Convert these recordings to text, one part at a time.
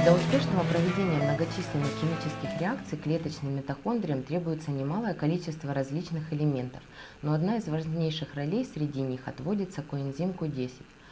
Для успешного проведения многочисленных химических реакций клеточным митохондриям требуется немалое количество различных элементов, но одна из важнейших ролей среди них отводится коэнзим Q10.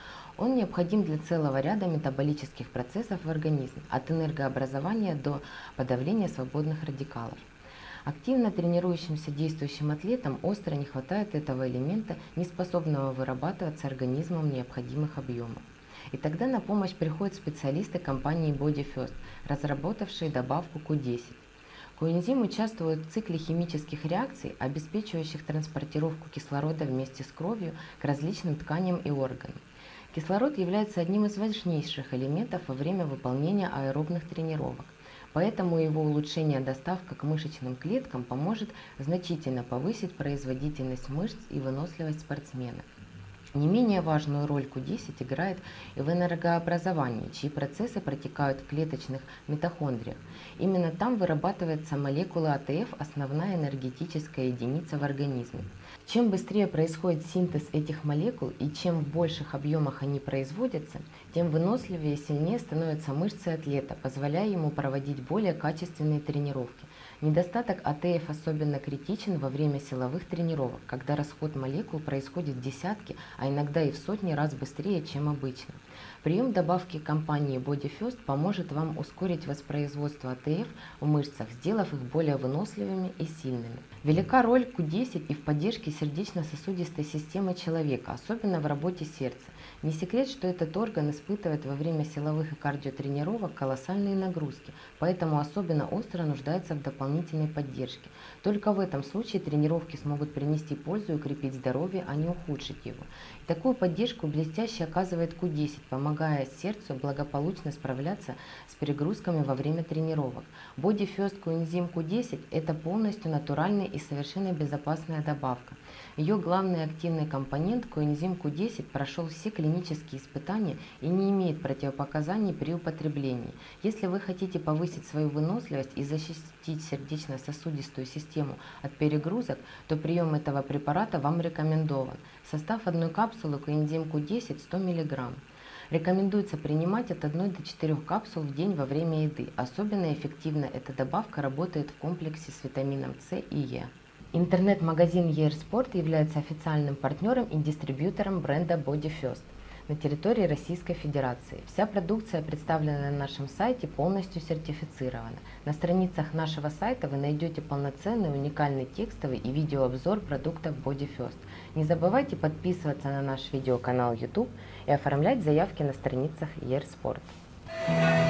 Он необходим для целого ряда метаболических процессов в организме, от энергообразования до подавления свободных радикалов. Активно тренирующимся действующим атлетам остро не хватает этого элемента, не способного вырабатываться организмом в необходимых объемах. И тогда на помощь приходят специалисты компании BodyFirst, разработавшие добавку Q10. Коэнзим участвует в цикле химических реакций, обеспечивающих транспортировку кислорода вместе с кровью к различным тканям и органам. Кислород является одним из важнейших элементов во время выполнения аэробных тренировок, поэтому его улучшение доставка к мышечным клеткам поможет значительно повысить производительность мышц и выносливость спортсмена. Не менее важную роль Q10 играет и в энергообразовании, чьи процессы протекают в клеточных митохондриях. Именно там вырабатывается молекула АТФ, основная энергетическая единица в организме. Чем быстрее происходит синтез этих молекул и чем в больших объемах они производятся, тем выносливее и сильнее становятся мышцы атлета, позволяя ему проводить более качественные тренировки. Недостаток АТФ особенно критичен во время силовых тренировок, когда расход молекул происходит в десятки, а иногда и в сотни раз быстрее, чем обычно. Прием добавки компании BodyFirst поможет вам ускорить воспроизводство АТФ в мышцах, сделав их более выносливыми и сильными. Велика роль Q10 и в поддержке сердечно-сосудистой системы человека, особенно в работе сердца. Не секрет, что этот орган испытывает во время силовых и кардиотренировок колоссальные нагрузки, поэтому особенно остро нуждается в дополнительной поддержке. Только в этом случае тренировки смогут принести пользу и укрепить здоровье, а не ухудшить его. И такую поддержку блестяще оказывает Q10, помогая сердцу благополучно справляться с перегрузками во время тренировок. BodyFirst коэнзим Q10 – это полностью натуральная и совершенно безопасная добавка. Ее главный активный компонент коэнзим Q10 прошел все клинические испытания и не имеет противопоказаний при употреблении. Если вы хотите повысить свою выносливость и защитить сердечно-сосудистую систему от перегрузок, то прием этого препарата вам рекомендован. Состав одной капсулы коэнзим Q10 100 мг. Рекомендуется принимать от 1 до 4 капсул в день во время еды. Особенно эффективно эта добавка работает в комплексе с витамином С и Е. Интернет-магазин eRsport является официальным партнером и дистрибьютором бренда BodyFirst на территории Российской Федерации. Вся продукция, представленная на нашем сайте, полностью сертифицирована. На страницах нашего сайта вы найдете полноценный, уникальный текстовый и видеообзор продуктов BodyFirst. Не забывайте подписываться на наш видеоканал YouTube и оформлять заявки на страницах eRsport.